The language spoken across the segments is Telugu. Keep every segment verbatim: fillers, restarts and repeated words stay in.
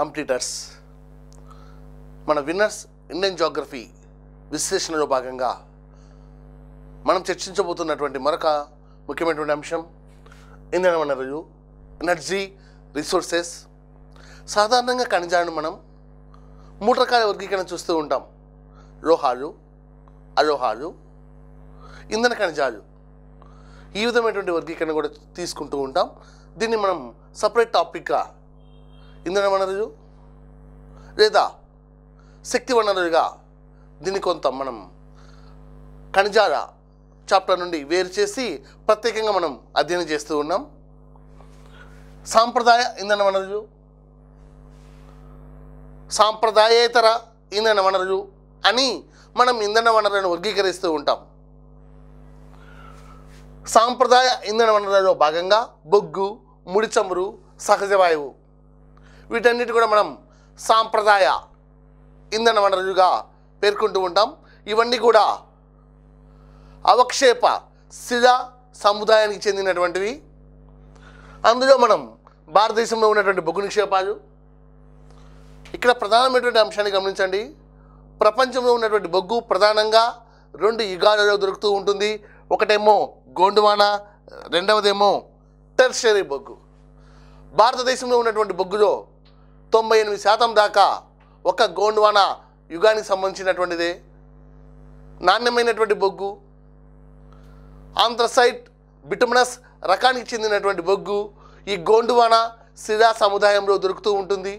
కాంపిటీటర్స్, మన విన్నర్స్ ఇండియన్ జియోగ్రఫీ విశ్లేషణలో భాగంగా మనం చర్చించబోతున్నటువంటి మరొక ముఖ్యమైనటువంటి అంశం ఇంధన వనరులు, ఎనర్జీ రిసోర్సెస్. సాధారణంగా ఖనిజాలను మనం మూడు రకాల వర్గీకరణ చూస్తూ ఉంటాం. లోహాలు, అలోహాలు, ఇంధన ఖనిజాలు. ఈ విధమైనటువంటి వర్గీకరణ కూడా తీసుకుంటూ ఉంటాం. దీన్ని మనం సపరేట్ టాపిక్గా ఇంధన వనరులు లేదా శక్తి వనరులుగా దీన్ని కొంత మనం ఖనిజాల చాప్టర్ నుండి వేరు చేసి ప్రత్యేకంగా మనం అధ్యయనం చేస్తూ ఉన్నాం. సాంప్రదాయ ఇంధన వనరులు, సాంప్రదాయేతర ఇంధన వనరులు అని మనం ఇంధన వనరులను వర్గీకరిస్తూ ఉంటాం. సాంప్రదాయ ఇంధన వనరులలో భాగంగా బొగ్గు, ముడి చమురు, సహజ వాయువు, వీటన్నిటి కూడా మనం సాంప్రదాయ ఇంధన వనరులుగా పేర్కొంటూ ఉంటాం. ఇవన్నీ కూడా అవక్షేప శిలా సముదాయానికి చెందినటువంటివి. అందులో మనం భారతదేశంలో ఉన్నటువంటి బొగ్గు నిక్షేపాలు. ఇక్కడ ప్రధానమైనటువంటి అంశాన్ని గమనించండి. ప్రపంచంలో ఉన్నటువంటి బొగ్గు ప్రధానంగా రెండు యుగాలలో దొరుకుతూ ఉంటుంది. ఒకటేమో గోండువానా, రెండవదేమో టెర్షరీ బొగ్గు. భారతదేశంలో ఉన్నటువంటి బొగ్గులో తొంభై ఎనిమిది శాతం దాకా ఒక గోండువానా యుగానికి సంబంధించినటువంటిదే. నాణ్యమైనటువంటి బొగ్గు, ఆంథ్రసైట్, బిటుమినస్ రకానికి చెందినటువంటి బొగ్గు ఈ గోండువానా శిలా సముదాయంలో దొరుకుతూ ఉంటుంది.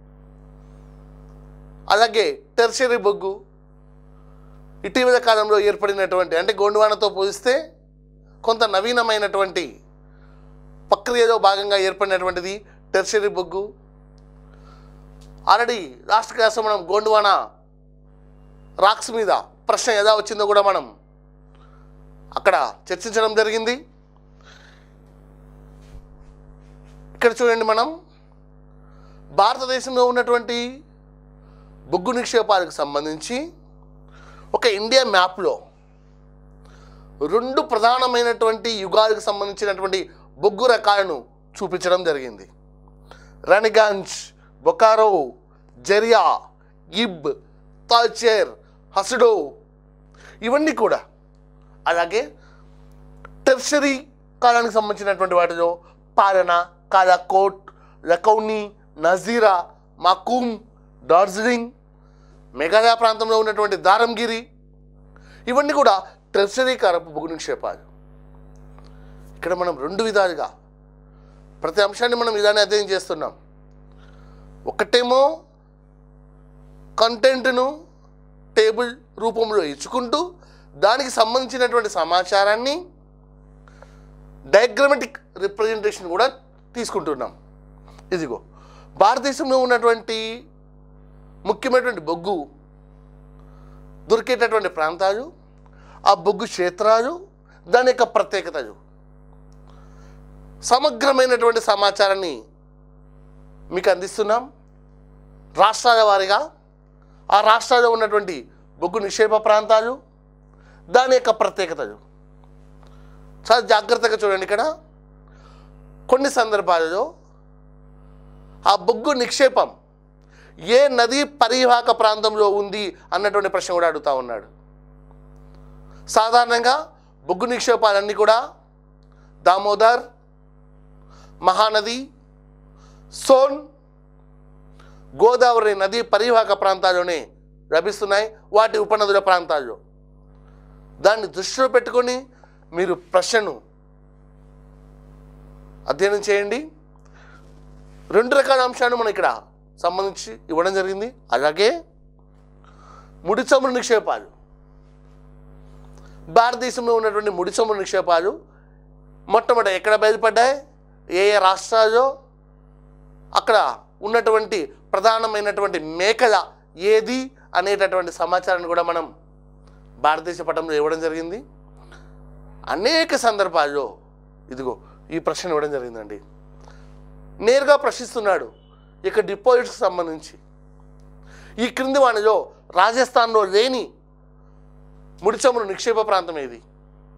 అలాగే టెర్షరీ బొగ్గు ఇటీవల కాలంలో ఏర్పడినటువంటి, అంటే గోండువానాతో పోలిస్తే కొంత నవీనమైనటువంటి ప్రక్రియలో భాగంగా ఏర్పడినటువంటిది టెర్షరీ బొగ్గు. ఆల్రెడీ లాస్ట్ క్లాస్లో మనం గోండువానా రాక్స్ మీద ప్రశ్న ఎలా వచ్చిందో కూడా మనం అక్కడ చర్చించడం జరిగింది. ఇక్కడ చూడండి, మనం భారతదేశంలో ఉన్నటువంటి బొగ్గు నిక్షేపాలకు సంబంధించి ఒక ఇండియా మ్యాప్లో రెండు ప్రధానమైనటువంటి యుగాలకు సంబంధించినటువంటి బొగ్గు రకాలను చూపించడం జరిగింది. రాణిగంజ్, బొకారో, జరియా, ఇబ్, తాల్చేర్, హసడో, ఇవన్నీ కూడా. అలాగే టెర్షరీ కాలానికి సంబంధించినటువంటి వాటిలో పాలన, కాలాకోట్, లఖౌనీ, నజీరా, మాకూమ్, డార్జిలింగ్, మేఘాలయ ప్రాంతంలో ఉన్నటువంటి దారంగిరి, ఇవన్నీ కూడా టెర్షరీ కాలపు బొగ్గు నిక్షేపాలు. ఇక్కడ మనం రెండు విధాలుగా ప్రతి అంశాన్ని మనం ఇలానే అధ్యయనం చేస్తున్నాం. ఒకటేమో కంటెంట్ను టేబుల్ రూపంలో ఇచ్చుకుంటూ దానికి సంబంధించినటువంటి సమాచారాన్ని డయాగ్రమెటిక్ రిప్రజెంటేషన్ కూడా తీసుకుంటున్నాం. ఇదిగో భారతదేశంలో ఉన్నటువంటి ముఖ్యమైనటువంటి బొగ్గు దొరికేటటువంటి ప్రాంతాలు, ఆ బొగ్గు క్షేత్రాలు, దాని యొక్క ప్రత్యేకతలు, సమగ్రమైనటువంటి సమాచారాన్ని మీకు అందిస్తున్నాం. రాష్ట్రాల వారీగా ఆ రాష్ట్రాల్లో ఉన్నటువంటి బొగ్గు నిక్షేప ప్రాంతాలు, దాని యొక్క ప్రత్యేకతలు చాలా జాగ్రత్తగా చూడండి. ఇక్కడ కొన్ని సందర్భాలలో ఆ బొగ్గు నిక్షేపం ఏ నదీ పరివాహక ప్రాంతంలో ఉంది అన్నటువంటి ప్రశ్న కూడా అడుగుతూ ఉన్నాడు. సాధారణంగా బొగ్గు నిక్షేపాలన్నీ కూడా దామోదర్, మహానది, సోన్, గోదావరి నదీ పరివాహక ప్రాంతాల్లోనే లభిస్తున్నాయి, వాటి ఉపనదుల ప్రాంతాల్లో. దాన్ని దృష్టిలో పెట్టుకొని మీరు ప్రశ్నను అధ్యయనం చేయండి. రెండు రకాల అంశాలను మనం ఇక్కడ సంబంధించి ఇవ్వడం జరిగింది. అలాగే ముడి చమురు నిక్షేపాలు, భారతదేశంలో ఉన్నటువంటి ముడి చమురు నిక్షేపాలు మొట్టమొదట ఎక్కడ బయలుపడ్డాయి, ఏ ఏ రాష్ట్రాల్లో, అక్కడ ఉన్నటువంటి ప్రధానమైనటువంటి మేకల ఏది అనేటటువంటి సమాచారాన్ని కూడా మనం భారతదేశ పటంలో ఇవ్వడం జరిగింది. అనేక సందర్భాల్లో ఇదిగో ఈ ప్రశ్న ఇవ్వడం జరిగిందండి. నేరుగా ప్రశ్నిస్తున్నాడు ఇక డిపాజిట్స్కి సంబంధించి. ఈ క్రింది వానిలో రాజస్థాన్లో లేని ముడి చమురు నిక్షేప ప్రాంతం ఏది,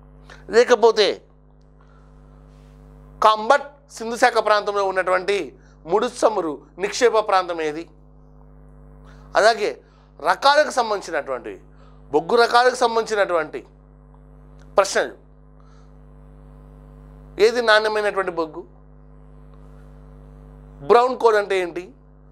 లేకపోతే కాంబట్ సింధు శాఖ ప్రాంతంలో ఉన్నటువంటి ముడి చమురు నిక్షేప ప్రాంతం ఏది? అలాగే రకాలకు సంబంధించినటువంటి బొగ్గు రకాలకు సంబంధించినటువంటి ప్రశ్నలు. ఏది నాణ్యమైనటువంటి బొగ్గు? బ్రౌన్ కోల్ అంటే ఏంటి?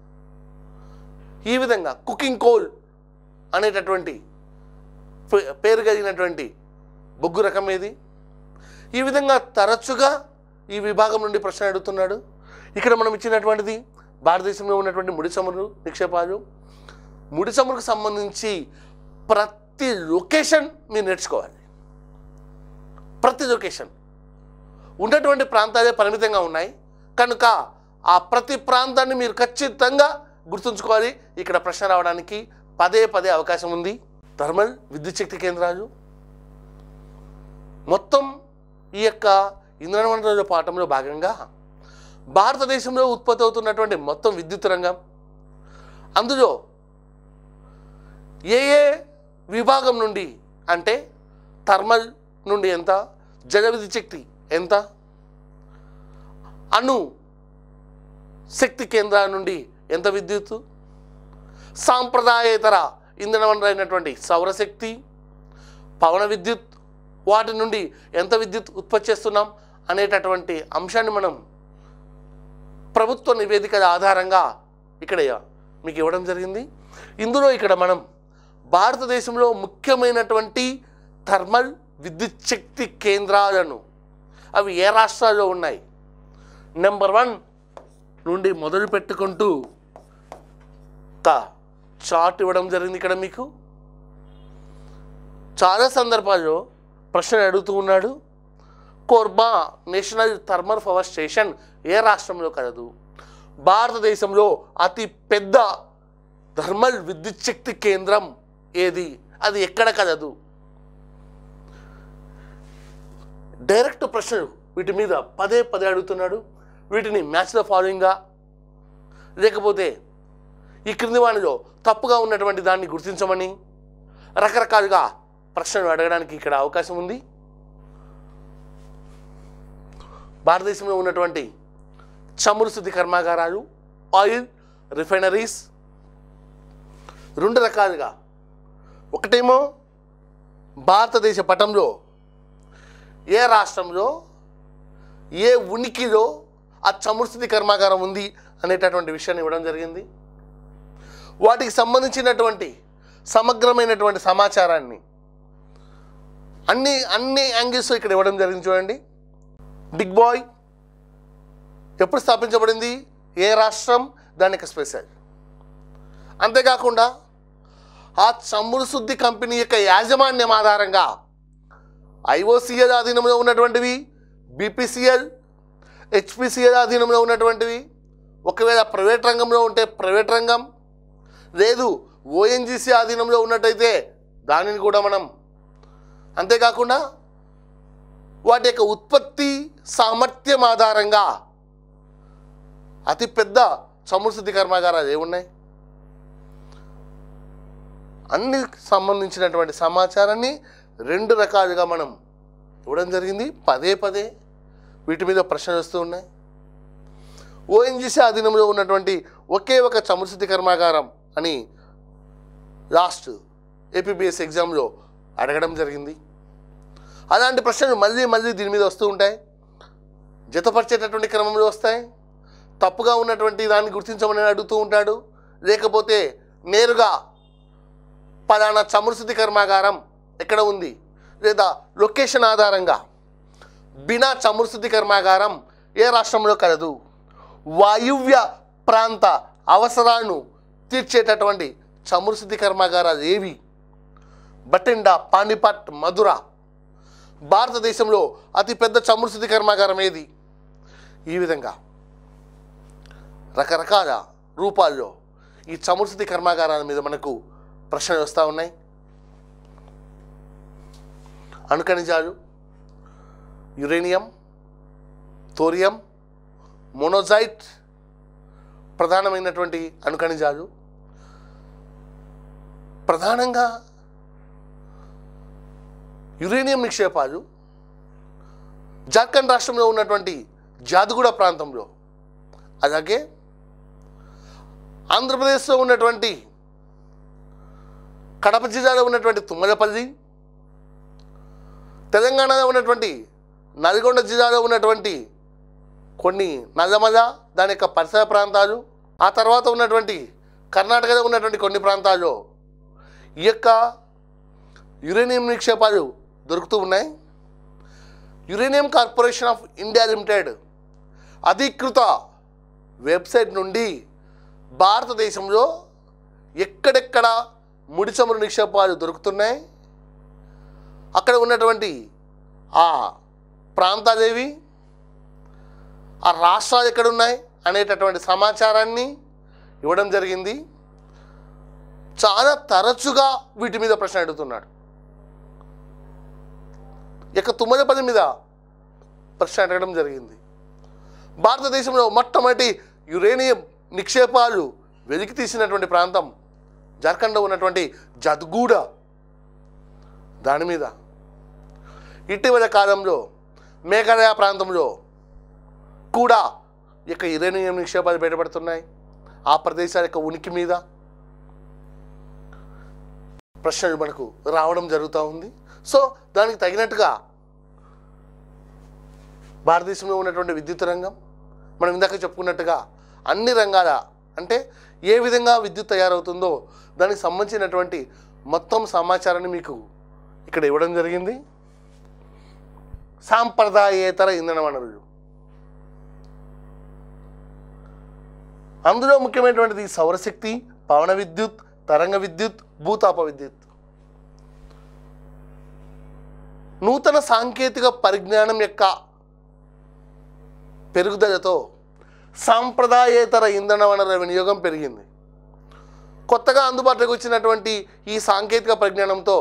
ఈ విధంగా కుకింగ్ కోల్ అనేటటువంటి పేరు కలిగినటువంటి బొగ్గు రకం ఏది? ఈ విధంగా తరచుగా ఈ విభాగం నుండి ప్రశ్న అడుగుతున్నాడు. ఇక్కడ మనం ఇచ్చినటువంటిది భారతదేశంలో ఉన్నటువంటి ముడి చమురు నిక్షేపాలు. ముడి చమురుకు సంబంధించి ప్రతి లొకేషన్ మీరు నేర్చుకోవాలి. ప్రతి లొకేషన్ ఉన్నటువంటి ప్రాంతాలే పరిమితంగా ఉన్నాయి కనుక ఆ ప్రతి ప్రాంతాన్ని మీరు ఖచ్చితంగా గుర్తుంచుకోవాలి. ఇక్కడ ప్రశ్న రావడానికి పదే పదే అవకాశం ఉంది. థర్మల్ విద్యుత్ శక్తి కేంద్రాలు మొత్తం ఈ యొక్క ఇంధన వనరుల పాఠంలో భాగంగా భారతదేశంలో ఉత్పత్తి అవుతున్నటువంటి మొత్తం విద్యుత్ రంగం, అందులో ఏ ఏ విభాగం నుండి అంటే థర్మల్ నుండి ఎంత, జల విద్యుత్ శక్తి ఎంత, అణు శక్తి కేంద్రాల నుండి ఎంత విద్యుత్తు, సాంప్రదాయేతర ఇంధన వనరు అయినటువంటి సౌరశక్తి, పవన విద్యుత్ వాటి నుండి ఎంత విద్యుత్ ఉత్పత్తి చేస్తున్నాం అనేటటువంటి అంశాన్ని మనం ప్రభుత్వ నివేదికల ఆధారంగా ఇక్కడ మీకు ఇవ్వడం జరిగింది. ఇందులో ఇక్కడ మనం భారతదేశంలో ముఖ్యమైనటువంటి థర్మల్ విద్యుత్ శక్తి కేంద్రాలను అవి ఏ రాష్ట్రాల్లో ఉన్నాయి నెంబర్ వన్ నుండి మొదలు పెట్టుకుంటూ త చార్ట్ ఇవ్వడం జరిగింది. ఇక్కడ మీకు చాలా సందర్భాల్లో ప్రశ్న అడుగుతూ ఉన్నాడు. Korba national thermal power station ఏ రాష్ట్రంలో కలదు? భారతదేశంలో అతి పెద్ద థర్మల్ విద్యుత్ శక్తి కేంద్రం ఏది? అది ఎక్కడ కలదు? డైరెక్ట్ ప్రశ్నలు వీటి మీద పదే పదే అడుగుతున్నాడు. వీటిని మ్యాచ్ ద ఫాలోయింగ్గా లేకపోతే ఈ క్రింది వాణిలో తప్పుగా ఉన్నటువంటి దాన్ని గుర్తించమని రకరకాలుగా ప్రశ్నలు అడగడానికి ఇక్కడ అవకాశం ఉంది. భారతదేశంలో ఉన్నటువంటి చమురు శుద్ధి కర్మాగారాలు, ఆయిల్ రిఫైనరీస్ రెండు రకాలుగా, ఒకటేమో భారతదేశ పటంలో ఏ రాష్ట్రంలో ఏ ఉనికిలో ఆ చమురు శుద్ధి కర్మాగారం ఉంది అనేటటువంటి విషయాన్ని ఇవ్వడం జరిగింది. వాటికి సంబంధించినటువంటి సమగ్రమైనటువంటి సమాచారాన్ని అన్ని అన్ని యాంగిల్స్ ఇక్కడ ఇవ్వడం జరిగింది. చూడండి, బిగ్ బాయ్ ఎప్పుడు స్థాపించబడింది, ఏ రాష్ట్రం, దానికి స్పెషల్. అంతేకాకుండా ఆ చమురు శుద్ధి కంపెనీ యొక్క యాజమాన్యం ఆధారంగా ఐఓసిఎల్ ఆధీనంలో ఉన్నటువంటివి, బీపీసీఎల్, హెచ్పిసిఎల్ ఆధీనంలో ఉన్నటువంటివి, ఒకవేళ ప్రైవేట్ రంగంలో ఉంటే ప్రైవేట్ రంగం, లేదు ఓఎన్జీసీ ఆధీనంలో ఉన్నట్టయితే దానిని కూడా మనం, అంతేకాకుండా వాటి యొక్క ఉత్పత్తి సామర్థ్యం ఆధారంగా అతిపెద్ద చమురు శుద్ధి కర్మాగారాలు ఏమున్నాయి, అన్ని సంబంధించినటువంటి సమాచారాన్ని రెండు రకాలుగా మనం ఇవ్వడం జరిగింది. పదే పదే వీటి మీద ప్రశ్నలు వస్తూ ఉన్నాయి. ఓఎన్జీసీ ఆధీనంలో ఉన్నటువంటి ఒకే ఒక చమురు శుద్ధి కర్మాగారం అని లాస్ట్ ఏపీబీఎస్ ఎగ్జామ్లో అడగడం జరిగింది. అలాంటి ప్రశ్నలు మళ్ళీ మళ్ళీ దీని మీద వస్తూ ఉంటాయి. జతపరిచేటటువంటి క్రమంలో వస్తాయి. తప్పుగా ఉన్నటువంటి దాన్ని గుర్తించమని అడుగుతూ ఉంటాడు. లేకపోతే నేరుగా పలానా చమురు శుద్ధి కర్మాగారం ఎక్కడ ఉంది, లేదా లొకేషన్ ఆధారంగా బినా చమురు శుద్ధి కర్మాగారం ఏ రాష్ట్రంలో కలదు, వాయువ్య ప్రాంత అవసరాలను తీర్చేటటువంటి చమురు శుద్ధి కర్మాగారాలు ఏవి, బటిండా, పానిపట్, మధుర, భారతదేశంలో అతిపెద్ద చమురు శుద్ధి కర్మాగారం ఏది, ఈ విధంగా రకరకాల రూపాల్లో ఈ చమురు శుద్ధి కర్మాగారాల మీద మనకు ప్రశ్నలు వస్తూ ఉన్నాయి. అణుఖనిజాలు, యురేనియం, థోరియం, మోనోజైట్ ప్రధానమైనటువంటి అణుఖనిజాలు. ప్రధానంగా యురేనియం నిక్షేపాలు జార్ఖండ్ రాష్ట్రంలో ఉన్నటువంటి జాదుగూడ ప్రాంతంలో, అలాగే ఆంధ్రప్రదేశ్లో ఉన్నటువంటి కడప జిల్లాలో ఉన్నటువంటి తుమ్మలపల్లి, తెలంగాణలో ఉన్నటువంటి నల్గొండ జిల్లాలో ఉన్నటువంటి కొన్ని నల్లమల దాని యొక్క పరిసర ప్రాంతాలు, ఆ తర్వాత ఉన్నటువంటి కర్ణాటకలో ఉన్నటువంటి కొన్ని ప్రాంతాల్లో ఈ యొక్క యురేనియం నిక్షేపాలు దొరుకుతూ ఉన్నాయి. Uranium corporation of India limited అధికృత వెబ్సైట్ నుండి భారతదేశంలో ఎక్కడెక్కడ ముడి చమురు నిక్షేపాలు దొరుకుతున్నాయి, అక్కడ ఉన్నటువంటి ఆ ప్రాంతాలేవి, ఆ రాష్ట్రాలు ఎక్కడున్నాయి అనేటటువంటి సమాచారాన్ని ఇవ్వడం జరిగింది. చాలా తరచుగా వీటి మీద ప్రశ్న అడుగుతున్నాడు. ఇక తుమ్మలపల్లి మీద ప్రశ్న అడగడం జరిగింది. భారతదేశంలో మొట్టమొదటి యురేనియం నిక్షేపాలు వెలికి తీసినటువంటి ప్రాంతం జార్ఖండ్లో ఉన్నటువంటి జద్గూడ. దాని మీద ఇటీవల కాలంలో మేఘాలయ ప్రాంతంలో కూడా ఇక యురేనియం నిక్షేపాలు బయటపడుతున్నాయి. ఆ ప్రదేశాల యొక్క ఉనికి మీద ప్రశ్నలు మనకు రావడం జరుగుతూ ఉంది. సో దానికి తగినట్టుగా భారతదేశంలో ఉన్నటువంటి విద్యుత్ రంగం, మనం ఇందాక చెప్పుకున్నట్టుగా అన్ని రంగాల అంటే ఏ విధంగా విద్యుత్ తయారవుతుందో దానికి సంబంధించినటువంటి మొత్తం సమాచారాన్ని మీకు ఇక్కడ ఇవ్వడం జరిగింది. సాంప్రదాయేతర ఇంధన వనరులు, అందులో ముఖ్యమైనటువంటిది సౌరశక్తి, పవన విద్యుత్, తరంగ విద్యుత్, భూతాప విద్యుత్. నూతన సాంకేతిక పరిజ్ఞానం యొక్క పెరుగుదలతో సాంప్రదాయేతర ఇంధన వనరుల వినియోగం పెరిగింది. కొత్తగా అందుబాటులోకి వచ్చినటువంటి ఈ సాంకేతిక పరిజ్ఞానంతో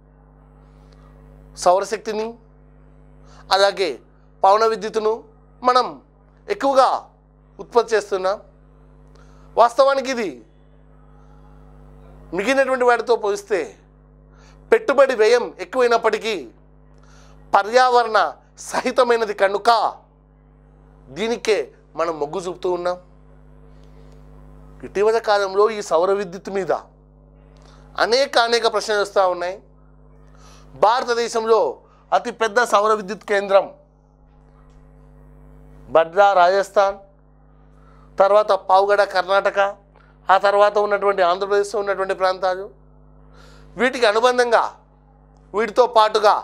సౌరశక్తిని అలాగే పవన విద్యుత్తును మనం ఎక్కువగా ఉత్పత్తి చేస్తున్నాం. వాస్తవానికి ఇది మిగిలినటువంటి వాటితో పోలిస్తే పెట్టుబడి వ్యయం ఎక్కువైనప్పటికీ పర్యావరణ సహితమైనది కనుక దీనికే మనం మొగ్గు చూపుతూ ఉన్నాం. ఇటీవల కాలంలో ఈ సౌర విద్యుత్ మీద అనేక అనేక ప్రశ్నలు వస్తూ ఉన్నాయి. భారతదేశంలో అతిపెద్ద సౌర విద్యుత్ కేంద్రం భద్రా రాజస్థాన్, తర్వాత పావుగడ కర్ణాటక, ఆ తర్వాత ఉన్నటువంటి ఆంధ్రప్రదేశ్లో ఉన్నటువంటి ప్రాంతాలు. వీటికి అనుబంధంగా వీటితో పాటుగా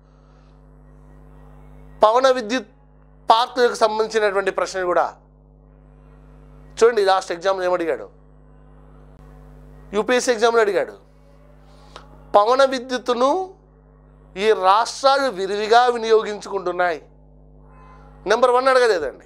పవన విద్యుత్ పార్కులకు సంబంధించినటువంటి ప్రశ్నలు కూడా చూడండి. లాస్ట్ ఎగ్జామ్లో ఏమడిగాడు, యూపీఎస్సీ ఎగ్జామ్లో అడిగాడు, పవన విద్యుత్తును ఈ రాష్ట్రాలు విరివిగా వినియోగించుకుంటున్నాయి. నెంబర్ వన్ అడగలేదండి,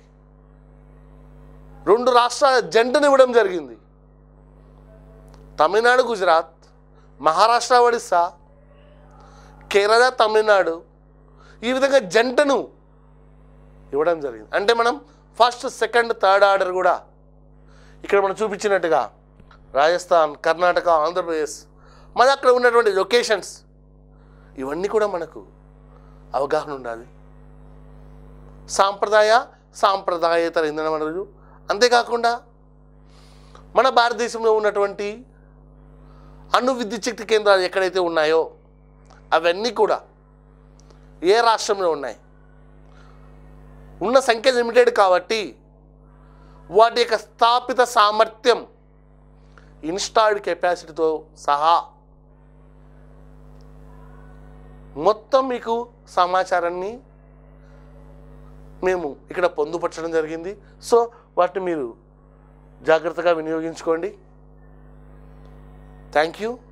రెండు రాష్ట్రాల జంటను ఇవ్వడం జరిగింది. తమిళనాడు, గుజరాత్, మహారాష్ట్ర, ఒడిస్సా, కేరళ, తమిళనాడు, ఈ విధంగా జంటను ఇవ్వడం జరిగింది. అంటే మనం ఫస్ట్, సెకండ్, థర్డ్ ఆర్డర్ కూడా ఇక్కడ మనం చూపించినట్టుగా రాజస్థాన్, కర్ణాటక, ఆంధ్రప్రదేశ్, మరి అక్కడ ఉన్నటువంటి లొకేషన్స్ ఇవన్నీ కూడా మనకు అవగాహన ఉండాలి. సాంప్రదాయ సాంప్రదాయేతర ఇంధన వనరులు, అంతేకాకుండా మన భారతదేశంలో ఉన్నటువంటి అణు విద్యుత్ శక్తి కేంద్రాలు ఎక్కడైతే ఉన్నాయో అవన్నీ కూడా ఏ రాష్ట్రంలో ఉన్నాయి, ఉన్న సంఖ్య లిమిటెడ్ కాబట్టి వాటి యొక్క స్థాపిత సామర్థ్యం, ఇన్స్టాల్డ్ కెపాసిటీతో సహా మొత్తం మీకు సమాచారాన్ని మేము ఇక్కడ పొందుపరచడం జరిగింది. సో వాటిని మీరు జాగ్రత్తగా వినియోగించుకోండి. Thank you.